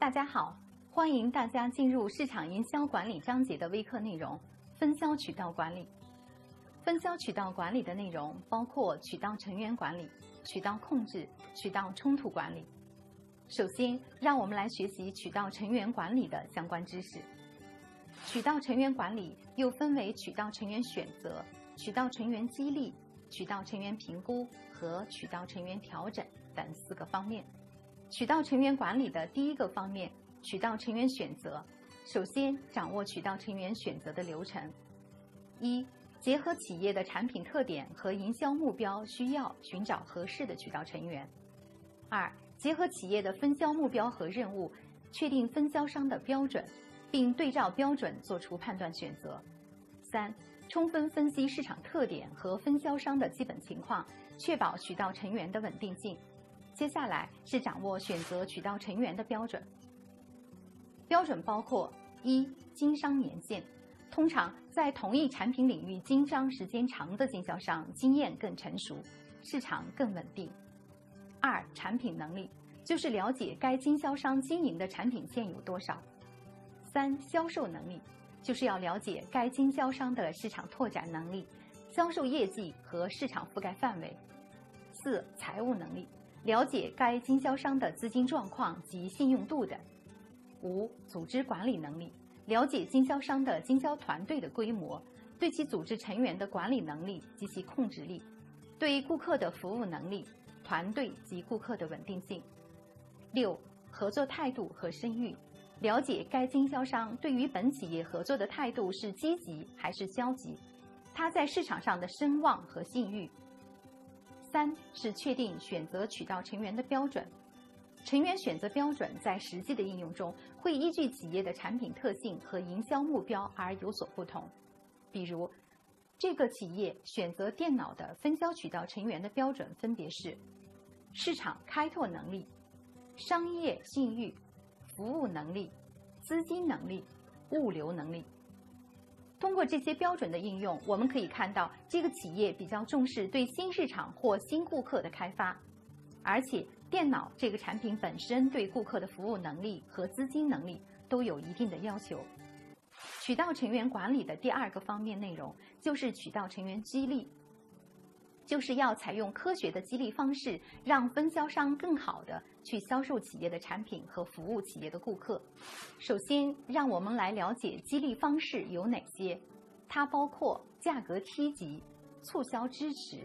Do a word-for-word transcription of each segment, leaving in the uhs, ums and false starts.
大家好，欢迎大家进入市场营销管理章节的微课内容——分销渠道管理。分销渠道管理的内容包括渠道成员管理、渠道控制、渠道冲突管理。首先，让我们来学习渠道成员管理的相关知识。渠道成员管理又分为渠道成员选择、渠道成员激励、渠道成员评估和渠道成员调整等四个方面。渠道成员管理的第一个方面，渠道成员选择。首先，掌握渠道成员选择的流程。一、结合企业的产品特点和营销目标需要，寻找合适的渠道成员。二、结合企业的分销目标和任务，确定分销商的标准，并对照标准做出判断选择。三、充分分析市场特点和分销商的基本情况，确保渠道成员的稳定性。接下来是掌握选择渠道成员的标准。标准包括：一、经商年限，通常在同一产品领域经商时间长的经销商经验更成熟，市场更稳定。二、产品能力，就是了解该经销商经营的产品线有多少。三、销售能力，就是要了解该经销商的市场拓展能力、销售业绩和市场覆盖范围。四、财务能力，了解该经销商的资金状况及信用度等。五、组织管理能力，了解经销商的经销团队的规模，对其组织成员的管理能力及其控制力，对顾客的服务能力、团队及顾客的稳定性。六、合作态度和声誉，了解该经销商对于本企业合作的态度是积极还是消极，他在市场上的声望和信誉。三是确定选择渠道成员的标准。成员选择标准在实际的应用中会依据企业的产品特性和营销目标而有所不同。比如，这个企业选择电脑的分销渠道成员的标准分别是：市场开拓能力、商业信誉、服务能力、资金能力、物流能力。通过这些标准的应用，我们可以看到这个企业比较重视对新市场或新顾客的开发，而且电脑这个产品本身对顾客的服务能力和资金能力都有一定的要求。渠道成员管理的第二个方面内容就是渠道成员激励，就是要采用科学的激励方式，让分销商更好地去销售企业的产品和服务企业的顾客。首先，让我们来了解激励方式有哪些。它包括价格梯级、促销支持、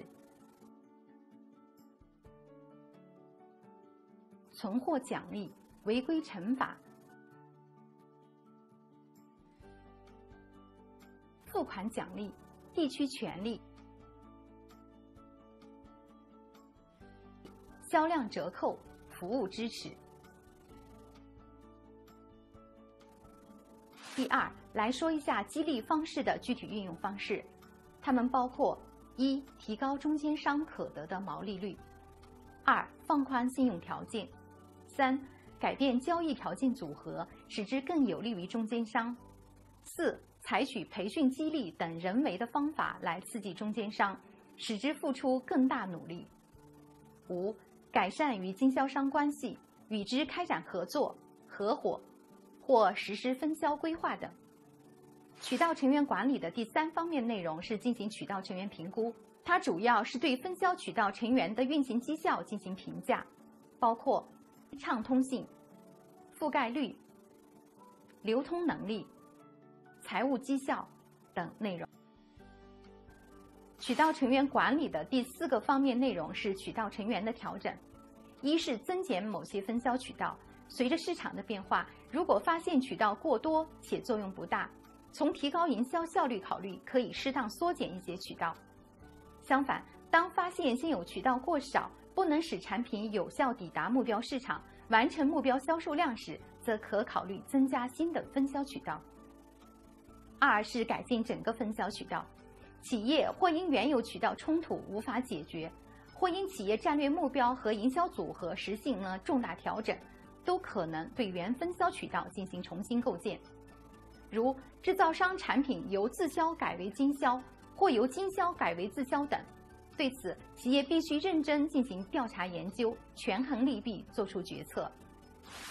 存货奖励、违规惩罚、付款奖励、地区权利、销量折扣、服务支持。第二，来说一下激励方式的具体运用方式，它们包括：一、提高中间商可得的毛利率；二、放宽信用条件；三、改变交易条件组合，使之更有利于中间商；四、采取培训激励等人为的方法来刺激中间商，使之付出更大努力；五、改善与经销商关系，与之开展合作、合伙或实施分销规划等。渠道成员管理的第三方面内容是进行渠道成员评估，它主要是对分销渠道成员的运行绩效进行评价，包括畅通性、覆盖率、流通能力、财务绩效等内容。渠道成员管理的第四个方面内容是渠道成员的调整。一是增减某些分销渠道，随着市场的变化，如果发现渠道过多且作用不大，从提高营销效率考虑，可以适当缩减一些渠道。相反，当发现现有渠道过少，不能使产品有效抵达目标市场，完成目标销售量时，则可考虑增加新的分销渠道。二是改进整个分销渠道。企业或因原有渠道冲突无法解决，或因企业战略目标和营销组合实行了重大调整，都可能对原分销渠道进行重新构建。如制造商产品由自销改为经销，或由经销改为自销等。对此，企业必须认真进行调查研究，权衡利弊，做出决策。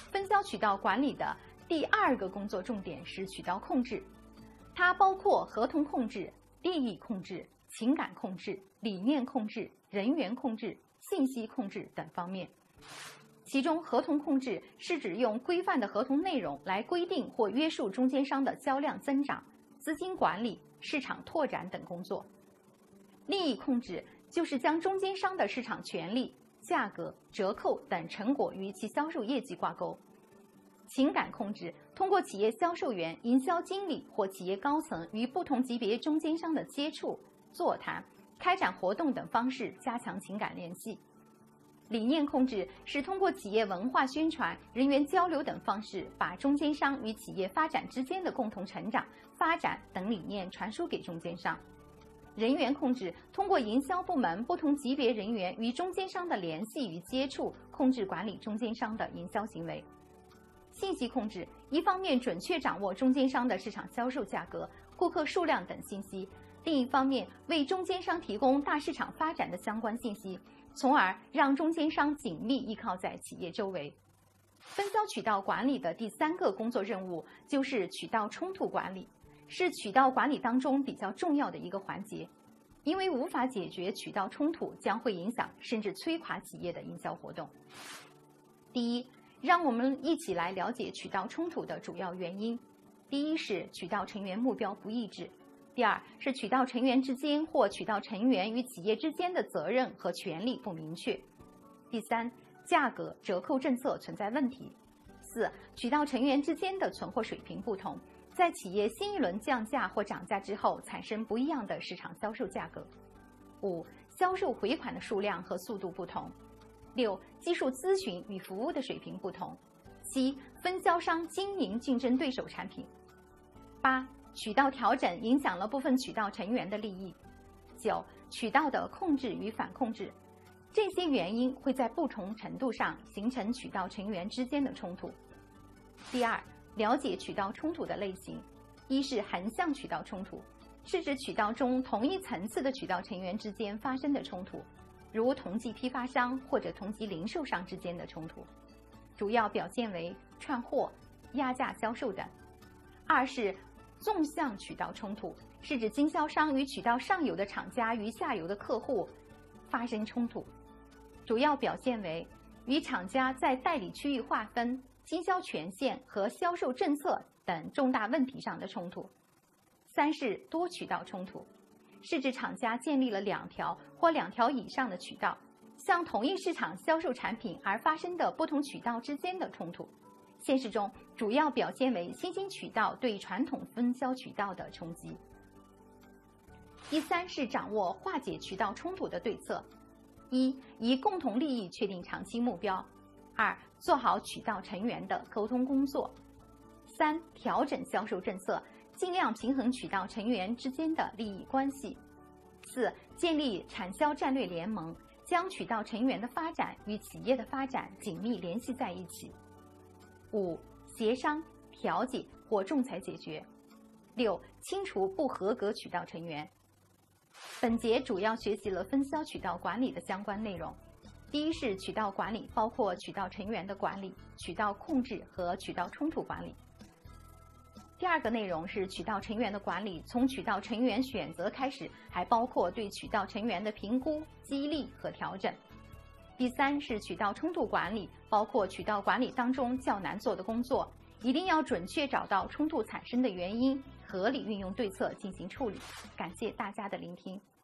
分销渠道管理的第二个工作重点是渠道控制，它包括合同控制、利益控制、情感控制、理念控制、人员控制、信息控制等方面。其中，合同控制是指用规范的合同内容来规定或约束中间商的销量增长、资金管理、市场拓展等工作。利益控制就是将中间商的市场权利、价格、折扣等成果与其销售业绩挂钩。情感控制通过企业销售员、营销经理或企业高层与不同级别中间商的接触、座谈、开展活动等方式加强情感联系。理念控制是通过企业文化宣传、人员交流等方式，把中间商与企业发展之间的共同成长、发展等理念传输给中间商。人员控制通过营销部门不同级别人员与中间商的联系与接触，控制管理中间商的营销行为。信息控制一方面准确掌握中间商的市场销售价格、顾客数量等信息，另一方面为中间商提供大市场发展的相关信息，从而让中间商紧密依靠在企业周围。分销渠道管理的第三个工作任务就是渠道冲突管理，是渠道管理当中比较重要的一个环节，因为无法解决渠道冲突，将会影响甚至摧垮企业的营销活动。第一，让我们一起来了解渠道冲突的主要原因。第一是渠道成员目标不一致，第二是渠道成员之间或渠道成员与企业之间的责任和权利不明确，第三，价格折扣政策存在问题，四，渠道成员之间的存货水平不同，在企业新一轮降价或涨价之后产生不一样的市场销售价格，五，销售回款的数量和速度不同，六，技术咨询与服务的水平不同，七，分销商经营竞争对手产品，八，渠道调整影响了部分渠道成员的利益，九，渠道的控制与反控制，这些原因会在不同程度上形成渠道成员之间的冲突。第二，了解渠道冲突的类型。一是横向渠道冲突，是指渠道中同一层次的渠道成员之间发生的冲突，如同级批发商或者同级零售商之间的冲突，主要表现为串货、压价销售等。二是纵向渠道冲突，是指经销商与渠道上游的厂家与下游的客户发生冲突，主要表现为与厂家在代理区域划分、经销权限和销售政策等重大问题上的冲突。三是多渠道冲突，是指厂家建立了两条或两条以上的渠道，向同一市场销售产品而发生的不同渠道之间的冲突。现实中主要表现为新兴渠道对传统分销渠道的冲击。第三是掌握化解渠道冲突的对策。一、以共同利益确定长期目标。二、做好渠道成员的沟通工作。三、调整销售政策，尽量平衡渠道成员之间的利益关系。四、建立产销战略联盟，将渠道成员的发展与企业的发展紧密联系在一起。五、协商、调解或仲裁解决。六、清除不合格渠道成员。本节主要学习了分销渠道管理的相关内容。第一是渠道管理，包括渠道成员的管理、渠道控制和渠道冲突管理。第二个内容是渠道成员的管理，从渠道成员选择开始，还包括对渠道成员的评估、激励和调整。第三是渠道冲突管理，包括渠道管理当中较难做的工作，一定要准确找到冲突产生的原因，合理运用对策进行处理。感谢大家的聆听。